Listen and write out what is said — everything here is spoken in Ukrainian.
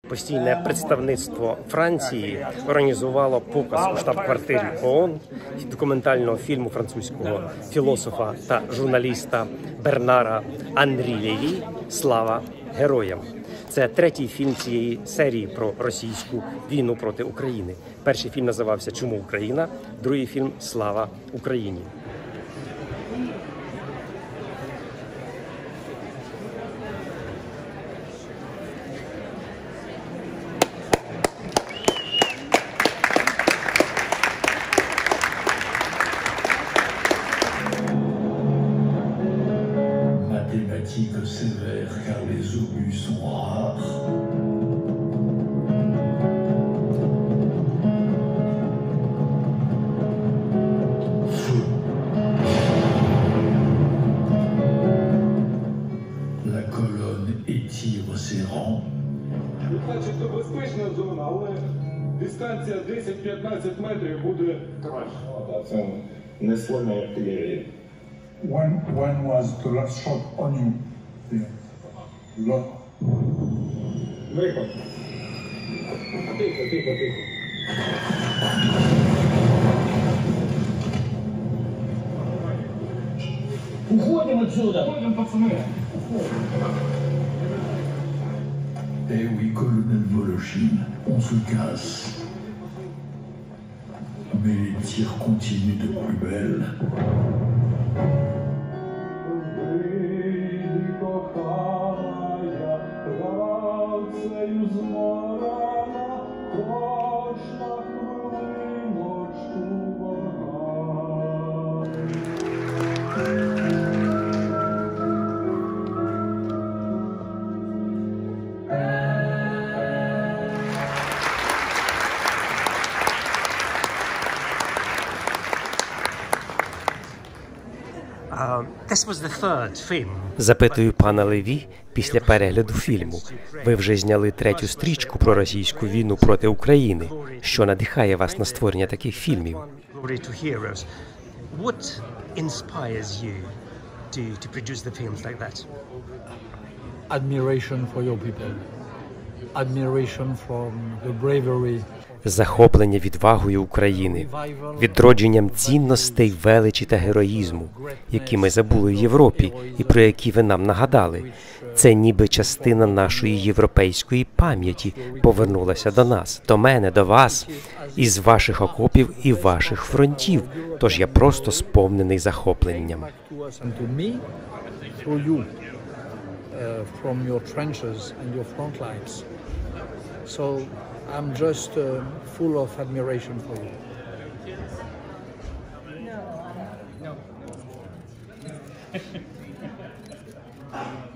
Постійне представництво Франції організувало показ у штаб-квартирі ООН документального фільму французького філософа та журналіста Бернара Анрі Леві «Слава героям». Це третій фільм цієї серії про російську війну проти України. Перший фільм називався «Чому Україна?», другий фільм «Слава Україні». Mathématiques sévères car les obus sont rares. Feu. La colonne étire ses rangs. Значить, то безпечна зона, але дистанція 10-15 метрів буде краще. Це не слона артилерія. When was the last shot on you? Yeah. Виход. Тихо. Уходим отсюда! Ходимо, пацани. Eh oui, colonel Voloshin, on se casse. Mais les tirs continuent de plus belle. Запитую пана Леві після перегляду фільму. Ви вже зняли третю стрічку про російську війну проти України. Що надихає вас на створення таких фільмів? Admiration for your people. Admiration from the bravery. Захоплення відвагою України, відродженням цінностей, величі та героїзму, які ми забули в Європі і про які ви нам нагадали. Це ніби частина нашої європейської пам'яті повернулася до нас, до мене, до вас, із ваших окопів і ваших фронтів. Тож я просто сповнений захопленням. I'm just full of admiration for you. No.